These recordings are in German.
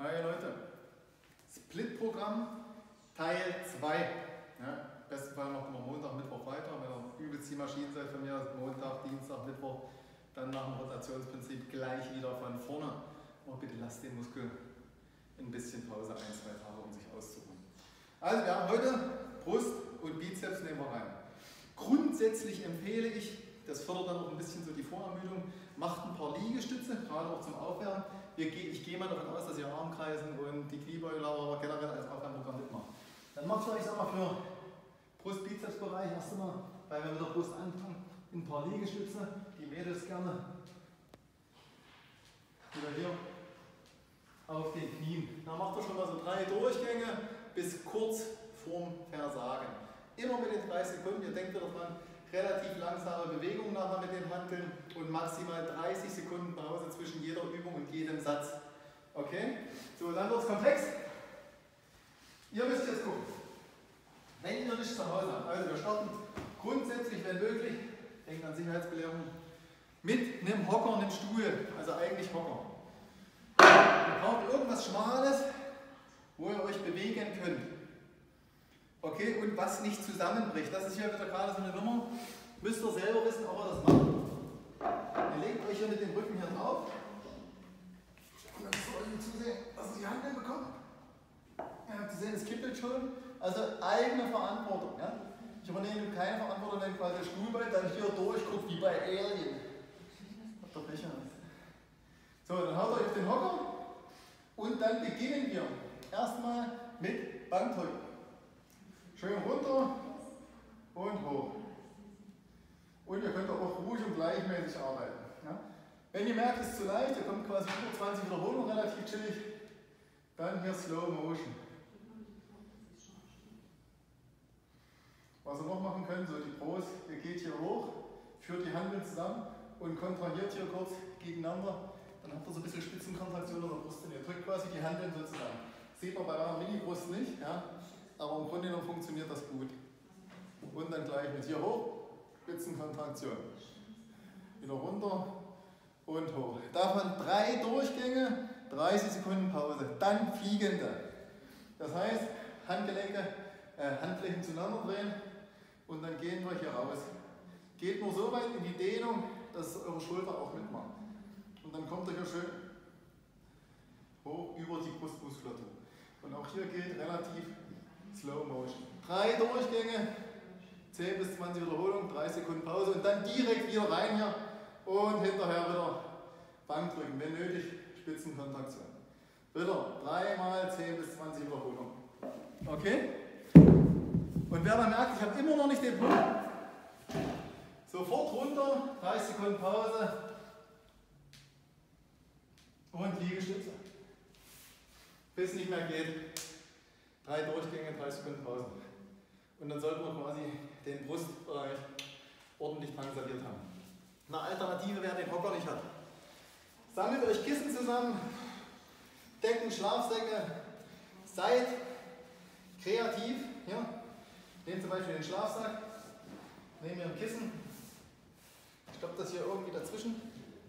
Hi Leute, Split-Programm Teil 2. Ja, im besten Fall machen wir Montag, Mittwoch weiter. Wenn ihr übelst die Maschinen seid von mir, Montag, Dienstag, Mittwoch, dann nach dem Rotationsprinzip gleich wieder von vorne. Aber bitte lasst den Muskel ein bisschen Pause, 1-2 Tage, um sich auszuruhen. Also wir haben heute Brust und Bizeps nehmen wir rein. Grundsätzlich empfehle ich, das fördert dann auch ein bisschen so die Vorermüdung, macht ein paar Liegestütze, gerade auch zum Aufwärmen. Ich gehe mal davon aus, dass ihr Armkreisen und die Kniebeuge, aber generell als Aufwärmprogramm mitmacht. Dann macht ihr, ich sag mal, für Brust-Bizeps-Bereich erst einmal, weil wir mit der Brust anfangen, ein paar Liegestütze, die Mädels gerne. Wieder hier auf den Knien. Da macht ihr schon mal so 3 Durchgänge bis kurz vorm Versagen. Immer mit den 30 Sekunden, ihr denkt wieder dran, relativ langsame Bewegung nachher mit den Hanteln und maximal 30 Sekunden Pause zwischen jeder Übung und jedem Satz. Okay? So, dann wird es komplex. Ihr müsst jetzt gucken. Wenn ihr nicht zu Hause habt, also wir starten grundsätzlich, wenn möglich, denkt an Sicherheitsbelehrung, mit einem Hocker, einem Stuhl, also eigentlich Hocker. Ihr braucht irgendwas Schmales, wo ihr euch bewegen könnt. Okay, und was nicht zusammenbricht. Das ist hier wieder gerade so eine Nummer. Müsst ihr selber wissen, ob ihr das macht. Ihr legt euch hier mit dem Rücken hier drauf. Und dann müsst ihr euch zusehen, dass ihr die Hand bekommt. Ihr habt gesehen, es kippelt schon. Also eigene Verantwortung. Ja? Ich übernehme keine Verantwortung, wenn quasi der Stuhlbein dann hier durchguckt wie bei Alien. Habt ihr Pech? So, dann haut ihr auf den Hocker. Und dann beginnen wir erstmal mit Bankdrücken. Schön runter und hoch. Und ihr könnt auch ruhig und gleichmäßig arbeiten. Ja? Wenn ihr merkt, es ist zu leicht, ihr kommt quasi über 20 Wiederholungen relativ chillig, dann hier Slow Motion. Was ihr noch machen könnt, so die Brust, ihr geht hier hoch, führt die Handeln zusammen und kontrahiert hier kurz gegeneinander. Dann habt ihr so ein bisschen Spitzenkontraktion in der Brust und ihr drückt quasi die Handeln so zusammen. Sieht man bei einer Mini-Brust nicht. Ja? Aber im Grunde genommen funktioniert das gut. Und dann gleich mit hier hoch, Spitzenkontraktion. Wieder runter und hoch. Davon 3 Durchgänge, 30 Sekunden Pause. Dann fliegende. Das heißt, Handflächen zueinander drehen und dann gehen wir hier raus. Geht nur so weit in die Dehnung, dass eure Schulter auch mitmacht. Und dann kommt ihr hier schön hoch über die Brustmuskulatur. Und auch hier geht relativ Slow Motion. 3 Durchgänge, 10 bis 20 Wiederholungen, 3 Sekunden Pause und dann direkt wieder rein hier und hinterher wieder Bankdrücken, wenn nötig Spitzenkontraktion. Wieder 3 mal 10 bis 20 Wiederholungen. Okay? Und wer dann merkt, ich habe immer noch nicht den Punkt, sofort runter, 30 Sekunden Pause und Liegestütze. Bis nicht mehr geht. 3 Durchgänge, 30 Sekunden Pause. Und dann sollten wir quasi den Brustbereich ordentlich drangsaliert haben. Eine Alternative, wer den Hocker nicht hat. Sammelt euch Kissen zusammen, Decken, Schlafsäcke, seid kreativ. Ja. Nehmt zum Beispiel den Schlafsack, nehmt ihr ein Kissen, stoppt das hier irgendwie dazwischen.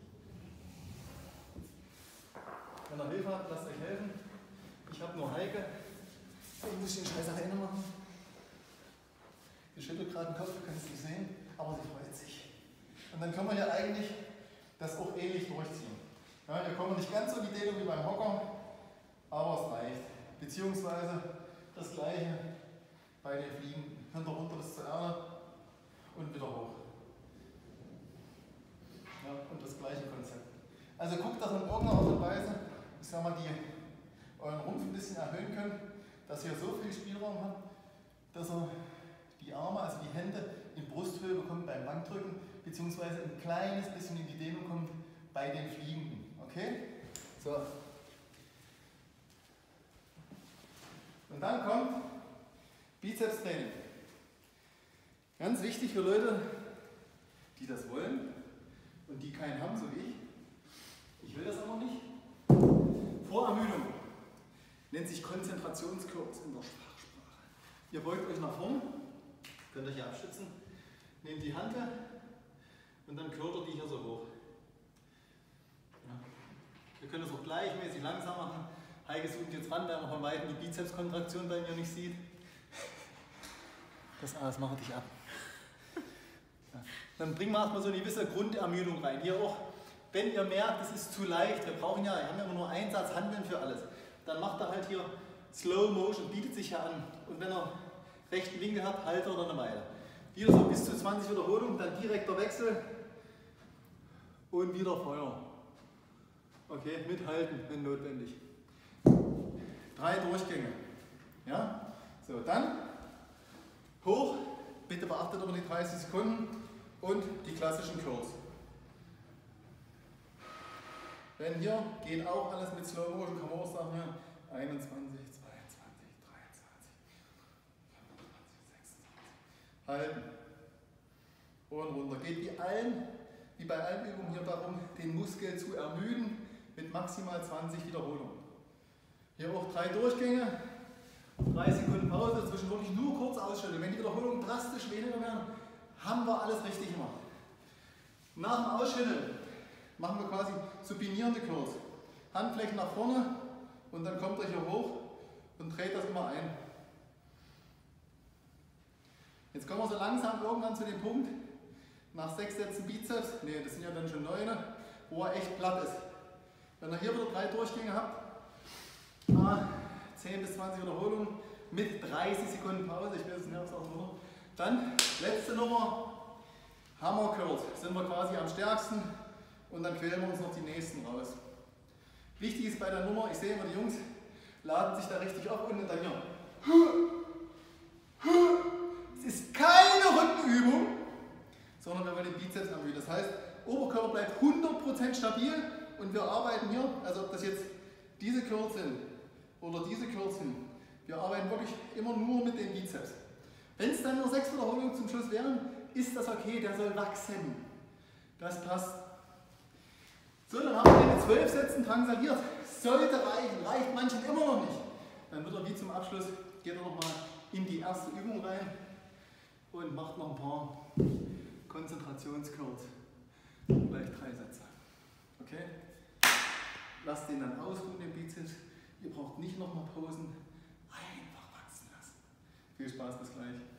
Wenn ihr Hilfe habt, lasst euch helfen. Ich habe nur Heike. Ich muss den Scheiß alleine machen. Die schüttelt gerade den Kopf, du kannst es nicht sehen, aber sie freut sich. Und dann können wir ja eigentlich das auch ähnlich durchziehen. Ja, hier kommen wir nicht ganz so in die Dehnung wie beim Hocker, aber es reicht. Beziehungsweise das gleiche bei den Fliegen. Hinter runter bis zur Erde und wieder hoch. Ja, und das gleiche Konzept. Also guckt, dass ihr in irgendeiner Art und Weise, ich sag mal, euren Rumpf ein bisschen erhöhen könnt, dass ihr so viel Spielraum habt, dass ihr die Arme, also die Hände in Brusthöhe bekommt beim Bankdrücken, beziehungsweise ein kleines bisschen in die Dehnung kommt bei den Fliegenden. Okay? So. Und dann kommt Bizepstraining. Ganz wichtig für Leute, die das wollen und die keinen haben, so wie ich. Ich will das aber nicht. Vorermüdung. Nennt sich Konzentrationskurs in der Fachsprache. Ihr beugt euch nach vorn, könnt euch hier abstützen, nehmt die Hantel und dann körtert die hier so hoch. Ja. Ihr könnt es auch gleichmäßig langsam machen, Heike zoomt jetzt ran, weil man von Weitem die Bizepskontraktion bei mir nicht sieht. Das mache dich ab. Ja. Dann bringen wir erstmal so eine gewisse Grundermüdung rein. Hier auch, wenn ihr merkt, es ist zu leicht, wir haben ja immer nur einen Satz Handeln für alles, dann macht er halt hier Slow Motion, bietet sich ja an. Und wenn er rechten Winkel hat, haltet er eine Weile. Wieder so bis zu 20 Wiederholungen, dann direkter Wechsel und wieder Feuer. Okay, mithalten, wenn notwendig. 3 Durchgänge. Ja? So, dann hoch, bitte beachtet aber die 30 Sekunden und die klassischen Curls. Wenn hier geht auch alles mit Slow Motion, kann man auch sagen, 21, 22, 23, 25, 26. Halten. Und runter. Geht wie bei allen Übungen hier darum, den Muskel zu ermüden mit maximal 20 Wiederholungen. Hier auch 3 Durchgänge, 3 Sekunden Pause, zwischendurch nur kurz ausschütteln. Wenn die Wiederholungen drastisch weniger werden, haben wir alles richtig gemacht. Nach dem Ausschütteln machen wir quasi supinierende Curls. Handflächen nach vorne und dann kommt ihr hier hoch und dreht das immer ein. Jetzt kommen wir so langsam irgendwann zu dem Punkt, nach 6 Sätzen Bizeps, das sind ja dann schon 9, wo er echt platt ist. Wenn ihr hier wieder 3 Durchgänge habt, 10 bis 20 Wiederholungen mit 30 Sekunden Pause, ich will jetzt nicht aufs Nummer. Dann letzte Nummer, Hammer Curls, sind wir quasi am stärksten und dann quälen wir uns noch die nächsten raus. Wichtig ist bei der Nummer, ich sehe immer die Jungs laden sich da richtig auf und dann hier. Es ist keine Rückenübung, sondern wir wollen den Bizeps ermüden. Das heißt, Oberkörper bleibt 100% stabil und wir arbeiten hier, also ob das jetzt diese Curls sind oder diese Curls sind, wir arbeiten wirklich immer nur mit dem Bizeps. Wenn es dann nur 6 Wiederholungen zum Schluss wären, ist das okay, der soll wachsen. Das passt. So, dann haben wir den 12 Sätzen drangsaliert. Sollte reichen, reicht manchen immer noch nicht. Dann wird er wie zum Abschluss, geht er nochmal in die erste Übung rein und macht noch ein paar Konzentrationscurls. Gleich 3 Sätze. Okay? Lasst den dann ausruhen, den Bizeps. Ihr braucht nicht nochmal Pausen. Einfach wachsen lassen. Viel Spaß, bis gleich.